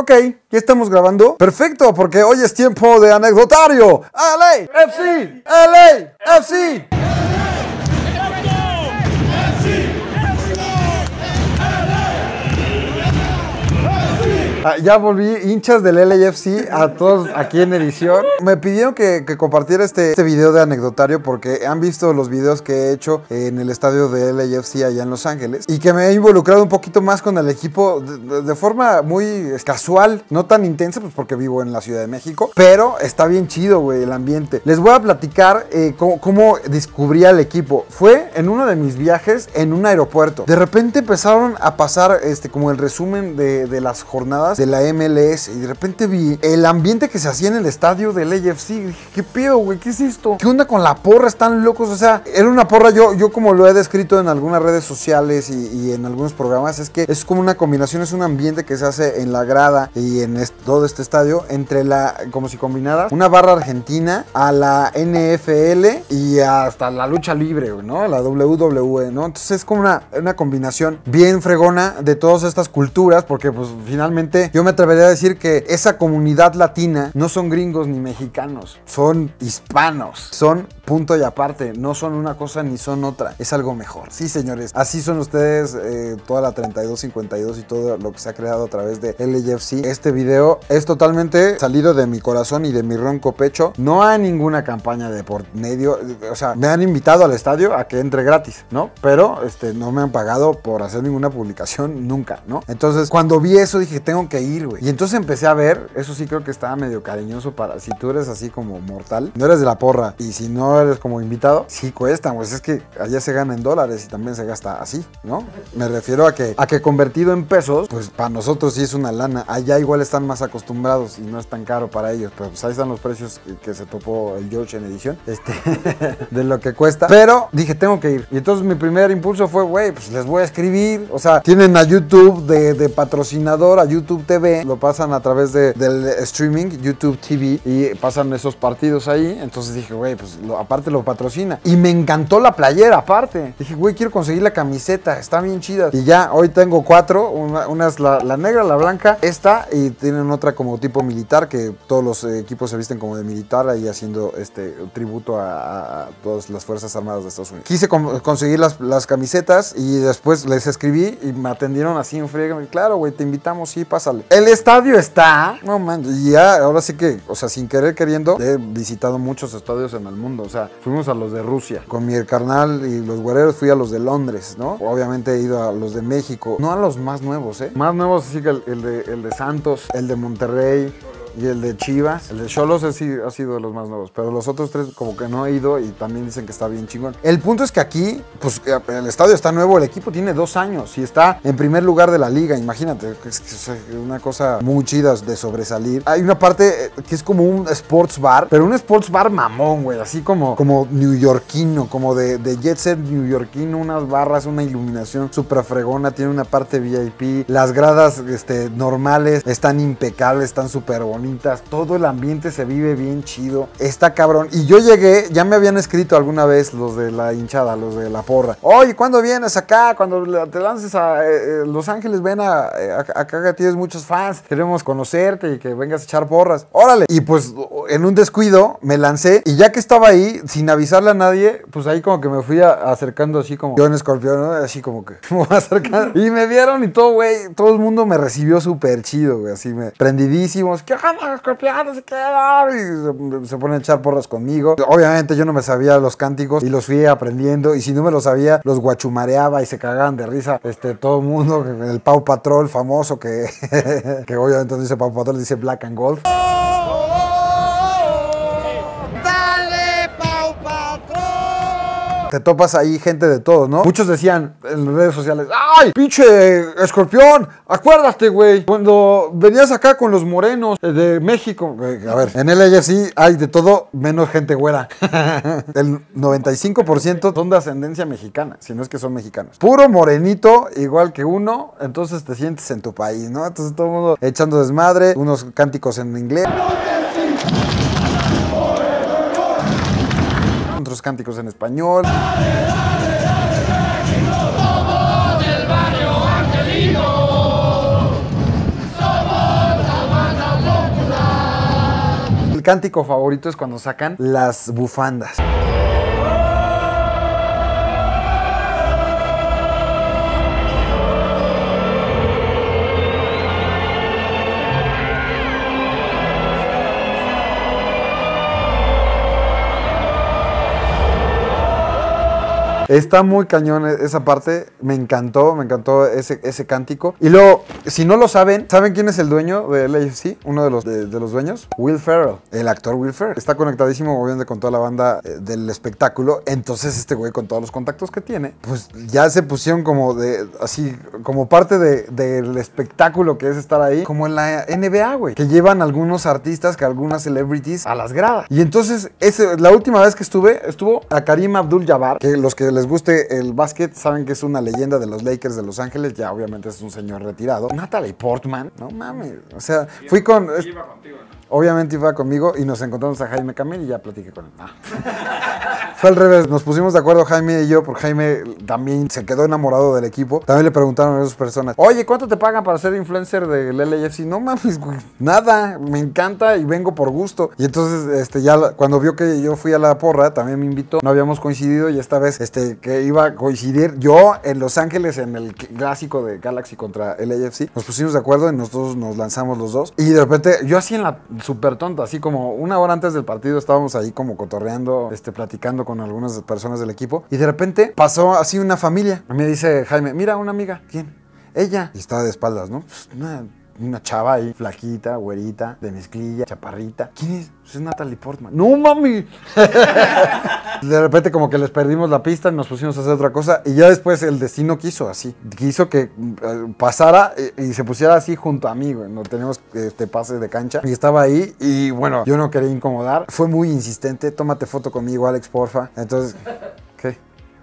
Ok, ya estamos grabando. Perfecto, porque hoy es tiempo de anecdotario. LAFC, LAFC. Ya volví, hinchas del LAFC, a todos aquí en edición. Me pidieron que compartiera este video de anecdotario porque han visto los videos que he hecho en el estadio de LAFC allá en Los Ángeles y que me he involucrado un poquito más con el equipo de forma muy casual, no tan intensa, pues porque vivo en la Ciudad de México, pero está bien chido, güey, el ambiente. Les voy a platicar cómo descubrí al equipo. Fue en uno de mis viajes en un aeropuerto. De repente empezaron a pasar como el resumen de las jornadas de la MLS y de repente vi el ambiente que se hacía en el estadio del LAFC. Dije, ¿qué pedo, güey? ¿Qué es esto? ¿Qué onda con la porra? Están locos. O sea, era una porra, yo como lo he descrito en algunas redes sociales y en algunos programas, es que es como una combinación, es un ambiente que se hace en la grada y en todo este estadio, entre como si combinaras una barra argentina a la NFL y hasta la lucha libre, ¿no? La WWE, ¿no? Entonces es como una combinación bien fregona de todas estas culturas, porque pues finalmente yo me atrevería a decir que esa comunidad latina no son gringos ni mexicanos, son hispanos, son punto y aparte, no son una cosa ni son otra, es algo mejor. Sí, señores, así son ustedes, toda la 3252 y todo lo que se ha creado a través de LAFC. Este video es totalmente salido de mi corazón y de mi ronco pecho. No hay ninguna campaña de por medio, o sea, me han invitado al estadio a que entre gratis, ¿no? Pero no me han pagado por hacer ninguna publicación nunca, ¿no? Entonces, cuando vi eso dije, tengo que ir, güey. Y entonces empecé a ver, eso sí creo que estaba medio cariñoso para, si tú eres así como mortal, no eres de la porra y si no eres como invitado, sí cuesta, pues es que allá se gana en dólares y también se gasta así, ¿no? Me refiero a que convertido en pesos, pues para nosotros sí es una lana. Allá igual están más acostumbrados y no es tan caro para ellos, pero pues ahí están los precios que se topó el George en edición, de lo que cuesta. Pero dije, tengo que ir. Y entonces mi primer impulso fue, güey, pues les voy a escribir. O sea, tienen a YouTube de patrocinador, a YouTube TV, lo pasan a través del streaming, YouTube TV, y pasan esos partidos ahí. Entonces dije, güey, pues aparte lo patrocina. Y me encantó la playera, aparte. Dije, güey, quiero conseguir la camiseta, está bien chida. Y ya, hoy tengo 4, una es la negra, la blanca, esta, y tienen otra como tipo militar, que todos los equipos se visten como de militar, ahí haciendo tributo a todas las Fuerzas Armadas de Estados Unidos. Quise conseguir las camisetas y después les escribí y me atendieron así en friega. Claro, güey, te invitamos, sí, pásale. El estadio está, no man, y ya, ahora sí que, o sea, sin querer queriendo, he visitado muchos estadios en el mundo. O sea, fuimos a los de Rusia con mi carnal y los güereros, fui a los de Londres, ¿no? Obviamente he ido a los de México, no a los más nuevos, más nuevos, así que el de Santos, el de Monterrey y el de Chivas. El de Xolos ha sido de los más nuevos, pero los otros 3 como que no he ido y también dicen que está bien chingón. El punto es que aquí, pues el estadio está nuevo, el equipo tiene 2 años y está en primer lugar de la liga. Imagínate, es una cosa muy chida de sobresalir. Hay una parte que es como un sports bar, pero un sports bar mamón, güey, así como neoyorquino, como de jet set neoyorquino, unas barras, una iluminación súper fregona, tiene una parte VIP, las gradas normales están impecables, están súper bonitas. Todo el ambiente se vive bien chido, está cabrón. Y yo llegué, ya me habían escrito alguna vez los de la hinchada, los de la porra. Oye, ¿cuándo vienes acá? Cuando te lances a Los Ángeles, ven acá, tienes muchos fans, queremos conocerte y que vengas a echar porras. Órale. Y pues en un descuido me lancé y ya que estaba ahí, sin avisarle a nadie, pues ahí como que me fui acercando así como yo en escorpión, ¿no? Así como que me voy acercando. Y me vieron y todo, güey, todo el mundo me recibió súper chido, güey, así prendidísimos. ¿Qué escorpión? Y se ponen a echar porras conmigo. Obviamente yo no me sabía los cánticos y los fui aprendiendo, y si no me los sabía, los guachumareaba y se cagaban de risa. Todo el mundo, el Pau Patrol famoso, que obviamente no dice Pau Patrol, dice Black and Gold. Te topas ahí gente de todos, ¿no? Muchos decían en redes sociales, ¡ay, pinche escorpión! Acuérdate, güey, cuando venías acá con los morenos de México. A ver, en el LAFC hay de todo menos gente güera. El 95% son de ascendencia mexicana, si no es que son mexicanos. Puro morenito, igual que uno, entonces te sientes en tu país, ¿no? Entonces todo el mundo echando desmadre, unos cánticos en inglés, otros cánticos en español. Somos del barrio Angelino. Somos cántico favorito es cuando sacan las bufandas. Está muy cañón esa parte, me encantó ese cántico. Y luego, si no lo saben, ¿saben quién es el dueño del LAFC? Uno de los dueños, Will Ferrell, el actor Will Ferrell. Está conectadísimo, obviamente, con toda la banda del espectáculo. Entonces, este güey, con todos los contactos que tiene, pues ya se pusieron como así, como parte del espectáculo que es estar ahí, como en la NBA, güey, que llevan algunos artistas, que algunas celebrities a las gradas. Y entonces, la última vez que estuvo a Karim Abdul-Jabbar, que los que les guste el básquet saben que es una leyenda de los Lakers de Los Ángeles, ya obviamente es un señor retirado. Natalie Portman, no mames, o sea, fui con... Iba contigo, ¿no? Obviamente iba conmigo y nos encontramos a Jaime Camil y ya platiqué con él. Fue al revés, nos pusimos de acuerdo Jaime y yo, porque Jaime también se quedó enamorado del equipo. También le preguntaron a esas personas, oye, ¿cuánto te pagan para ser influencer del LAFC? No mames, güey, nada, me encanta y vengo por gusto. Y entonces, ya cuando vio que yo fui a la porra, también me invitó, no habíamos coincidido y esta vez, que iba a coincidir yo en Los Ángeles en el clásico de Galaxy contra LAFC, nos pusimos de acuerdo y nosotros nos lanzamos los dos. Y de repente, yo así en la súper tonta, así como una hora antes del partido estábamos ahí como cotorreando, platicando con algunas personas del equipo y de repente pasó así una familia. Me dice Jaime, mira, una amiga. ¿Quién? Ella. Y estaba de espaldas, ¿no? Pues una chava ahí, flaquita, güerita, de mezclilla, chaparrita. ¿Quién es? Pues es Natalie Portman. ¡No, mami! De repente como que les perdimos la pista y nos pusimos a hacer otra cosa. Y ya después el destino quiso así. Quiso que pasara y se pusiera así junto a mí, güey. No teníamos pase de cancha. Y estaba ahí y bueno, yo no quería incomodar. Fue muy insistente. Tómate foto conmigo, Alex, porfa. Entonces, ¿qué?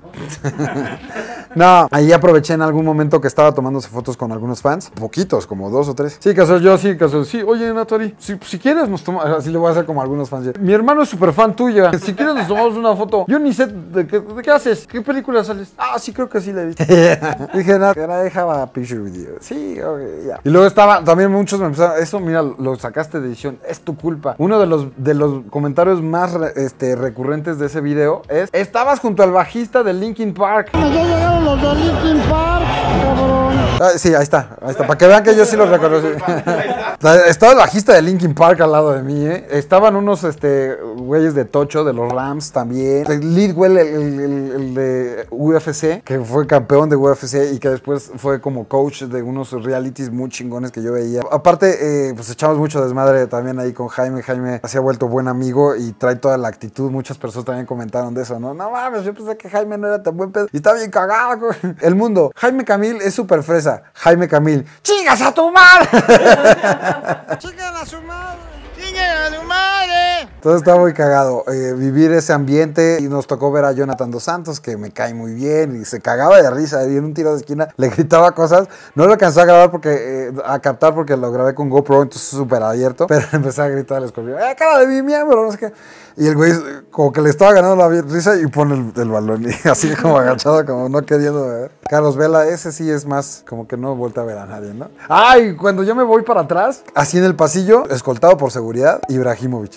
No, ahí aproveché en algún momento que estaba tomándose fotos con algunos fans, poquitos, como 2 o 3. Sí, sí, oye, Natalie, si quieres nos tomamos, así le voy a hacer como algunos fans. Mi hermano es súper fan tuya, si quieres nos tomamos una foto. Yo ni sé de qué haces, qué película sales. Ah, sí, creo que sí la he visto. Dije, no, can I have a picture with you? Sí, ok, ya. Yeah. Y luego también muchos me empezaron, eso, mira, lo sacaste de edición, es tu culpa. Uno de los comentarios más recurrentes de ese video es, estabas junto al bajista del Linkin Park. Ya llegaron los de Linkin Park, cabrón. Sí, ahí está, para que vean que yo sí los reconocí. Estaba el bajista de Linkin Park al lado de mí, Estaban unos güeyes de tocho de los Rams también. El Lidwell, el de UFC, que fue campeón de UFC y que después fue como coach de unos realities muy chingones que yo veía. Aparte, pues echamos mucho desmadre también ahí con Jaime. Jaime se ha vuelto buen amigo y trae toda la actitud. Muchas personas también comentaron de eso, ¿no? No mames, yo pensé que Jaime no era tan buen pedo y está bien cagado. El mundo. Jaime Camil es súper fresa. Jaime Camil. ¡Chingas a tu madre! ¡Chingan a su madre! ¡Chingan a su madre! Entonces está muy cagado vivir ese ambiente y nos tocó ver a Jonathan Dos Santos, que me cae muy bien y se cagaba de risa y en un tiro de esquina le gritaba cosas. No lo alcanzó a grabar a captar porque lo grabé con GoPro, entonces súper abierto, pero empecé a gritar al escorpión, cara de mi miembro, no sé qué. Y el güey como que le estaba ganando la risa y pone el balón y así como agachado, como no queriendo ver. Carlos Vela, ese sí es más como que no vuelta a ver a nadie, ¿no? Ay, cuando yo me voy para atrás, así en el pasillo, escoltado por seguridad, Ibrahimovic.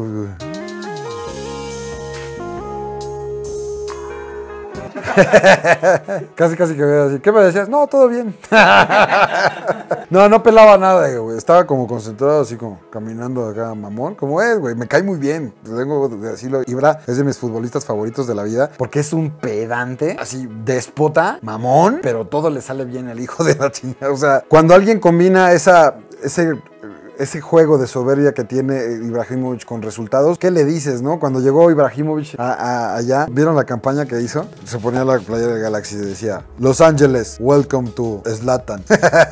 Casi que veo así. ¿Qué me decías? No, todo bien. No pelaba nada, güey. Estaba como concentrado, así como caminando acá, mamón. Como es, güey. Me cae muy bien. Tengo que decirlo. Ibra es de mis futbolistas favoritos de la vida porque es un pedante, así déspota, mamón, pero todo le sale bien al hijo de la chingada. O sea, cuando alguien combina ese juego de soberbia que tiene Ibrahimovic con resultados, ¿qué le dices, no? Cuando llegó Ibrahimovic allá, ¿vieron la campaña que hizo? Se ponía la playera de Galaxy y decía, Los Ángeles, welcome to Zlatan.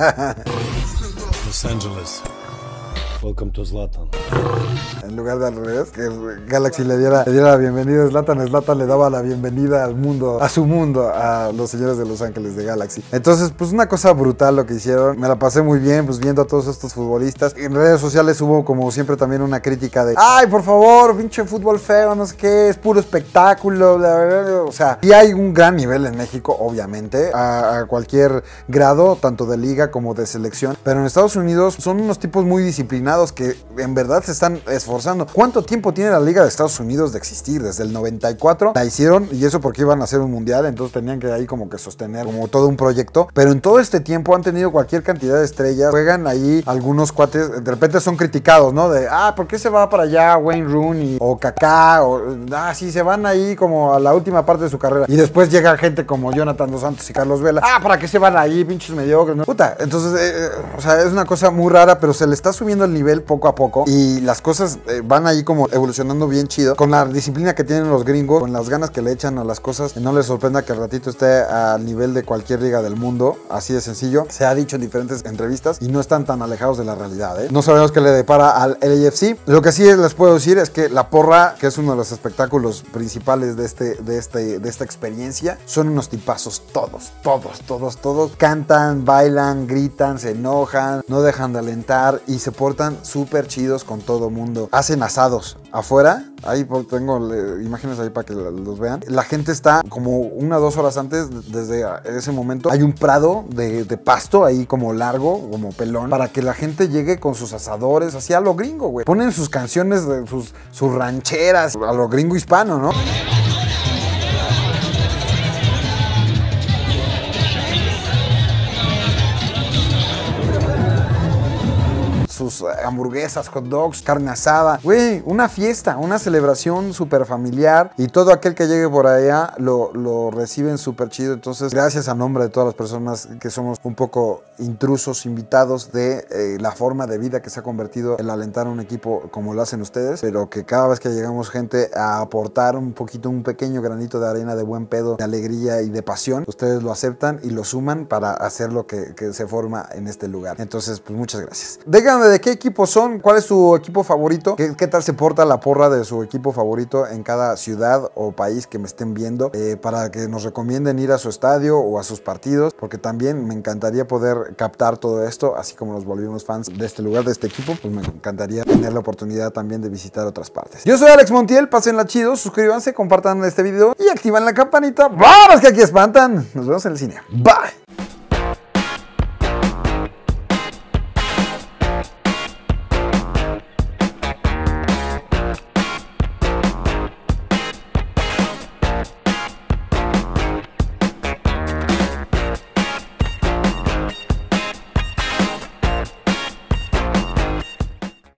Los Ángeles, welcome to Zlatan. En lugar de al revés, que Galaxy le diera la bienvenida a Zlatan, Zlatan le daba la bienvenida al mundo, a su mundo, a los señores de Los Ángeles de Galaxy. Entonces, pues una cosa brutal lo que hicieron. Me la pasé muy bien, pues viendo a todos estos futbolistas. En redes sociales hubo como siempre también una crítica de, ay, por favor, pinche fútbol feo, no sé qué, es puro espectáculo, bla, bla, bla. O sea, y hay un gran nivel en México, obviamente, a cualquier grado, tanto de liga como de selección. Pero en Estados Unidos son unos tipos muy disciplinados aficionados que en verdad se están esforzando. ¿Cuánto tiempo tiene la Liga de Estados Unidos de existir? Desde el 94 la hicieron, y eso porque iban a hacer un mundial, entonces tenían que ahí como que sostener como todo un proyecto, pero en todo este tiempo han tenido cualquier cantidad de estrellas. Juegan ahí algunos cuates, de repente son criticados, ¿no? De, ¿por qué se va para allá Wayne Rooney o Kaká? O, sí, se van ahí como a la última parte de su carrera. Y después llega gente como Jonathan Dos Santos y Carlos Vela. ¿Para qué se van ahí, pinches mediocres? ¿No? Puta, entonces, o sea, es una cosa muy rara, pero se le está subiendo el nivel poco a poco y las cosas van ahí como evolucionando bien chido. Con la disciplina que tienen los gringos, con las ganas que le echan a las cosas, no les sorprenda que al ratito esté al nivel de cualquier liga del mundo, así de sencillo. Se ha dicho en diferentes entrevistas y no están tan alejados de la realidad, ¿eh? No sabemos qué le depara al LAFC. Lo que sí les puedo decir es que la porra, que es uno de los espectáculos principales de esta experiencia, son unos tipazos todos. Cantan, bailan, gritan, se enojan, no dejan de alentar y se portan súper chidos con todo mundo. Hacen asados afuera. Ahí tengo imágenes ahí para que los vean. La gente está como 1 o 2 horas antes, desde ese momento. Hay un prado de pasto ahí como largo, como pelón, para que la gente llegue con sus asadores, así a lo gringo, güey. Ponen sus canciones, sus rancheras, a lo gringo hispano, ¿no? Sus hamburguesas, hot dogs, carne asada. Güey, una fiesta, una celebración súper familiar. Y todo aquel que llegue por allá lo reciben súper chido. Entonces, gracias a nombre de todas las personas que somos un poco intrusos, invitados de la forma de vida que se ha convertido el alentar a un equipo como lo hacen ustedes. Pero que cada vez que llegamos gente a aportar un poquito, un pequeño granito de arena de buen pedo, de alegría y de pasión, ustedes lo aceptan y lo suman para hacer lo que se forma en este lugar. Entonces, pues muchas gracias. Díganme de qué equipo son, cuál es su equipo favorito, qué tal se porta la porra de su equipo favorito en cada ciudad o país que me estén viendo, para que nos recomienden ir a su estadio o a sus partidos, porque también me encantaría poder captar todo esto, así como nos volvimos fans de este lugar, de este equipo, pues me encantaría tener la oportunidad también de visitar otras partes. Yo soy Alex Montiel, pásenla chido, suscríbanse, compartan este video y activan la campanita. ¡Vamos que aquí espantan! Nos vemos en el cine. Bye.